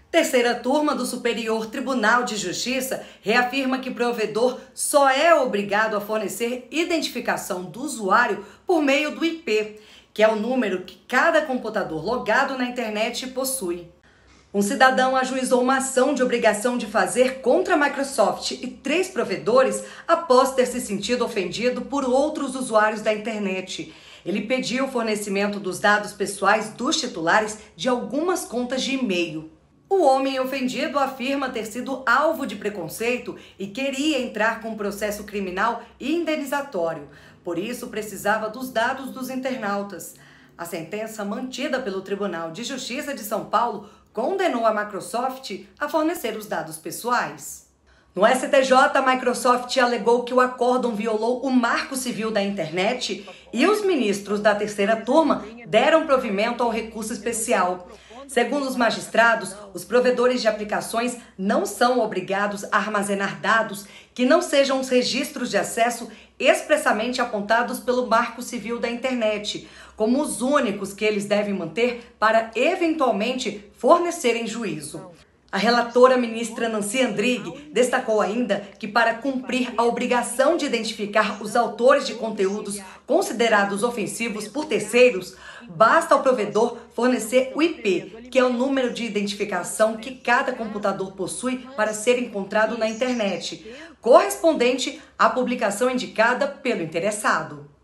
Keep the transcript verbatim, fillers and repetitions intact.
Terceira turma do Superior Tribunal de Justiça reafirma que provedor só é obrigado a fornecer identificação do usuário por meio do I P, que é o número que cada computador logado na internet possui. Um cidadão ajuizou uma ação de obrigação de fazer contra a Microsoft e três provedores após ter se sentido ofendido por outros usuários da internet. Ele pediu o fornecimento dos dados pessoais dos titulares de algumas contas de e-mail. O homem ofendido afirma ter sido alvo de preconceito e queria entrar com um processo criminal e indenizatório. Por isso, precisava dos dados dos internautas. A sentença mantida pelo Tribunal de Justiça de São Paulo condenou a Microsoft a fornecer os dados pessoais. No S T J, a Microsoft alegou que o acórdão violou o Marco Civil da Internet e os ministros da terceira turma deram provimento ao recurso especial. Segundo os magistrados, os provedores de aplicações não são obrigados a armazenar dados que não sejam os registros de acesso expressamente apontados pelo Marco Civil da Internet, como os únicos que eles devem manter para, eventualmente, fornecerem juízo. A relatora ministra Nancy Andrighi destacou ainda que, para cumprir a obrigação de identificar os autores de conteúdos considerados ofensivos por terceiros, basta ao provedor fornecer o I P, que é o número de identificação que cada computador possui para ser encontrado na internet, correspondente à publicação indicada pelo interessado.